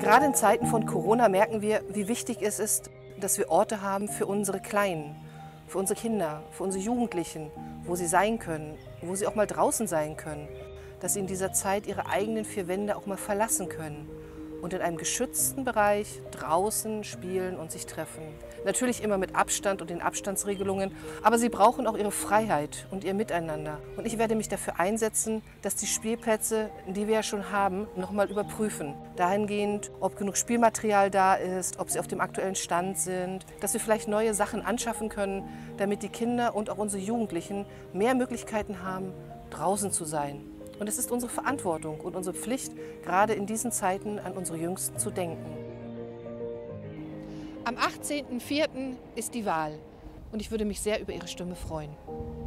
Gerade in Zeiten von Corona merken wir, wie wichtig es ist, dass wir Orte haben für unsere Kleinen, für unsere Kinder, für unsere Jugendlichen, wo sie sein können, wo sie auch mal draußen sein können, dass sie in dieser Zeit ihre eigenen vier Wände auch mal verlassen können und in einem geschützten Bereich draußen spielen und sich treffen. Natürlich immer mit Abstand und den Abstandsregelungen, aber sie brauchen auch ihre Freiheit und ihr Miteinander. Und ich werde mich dafür einsetzen, dass die Spielplätze, die wir ja schon haben, noch mal überprüfen. Dahingehend, ob genug Spielmaterial da ist, ob sie auf dem aktuellen Stand sind, dass wir vielleicht neue Sachen anschaffen können, damit die Kinder und auch unsere Jugendlichen mehr Möglichkeiten haben, draußen zu sein. Und es ist unsere Verantwortung und unsere Pflicht, gerade in diesen Zeiten an unsere Jüngsten zu denken. Am 18.04. ist die Wahl und ich würde mich sehr über Ihre Stimme freuen.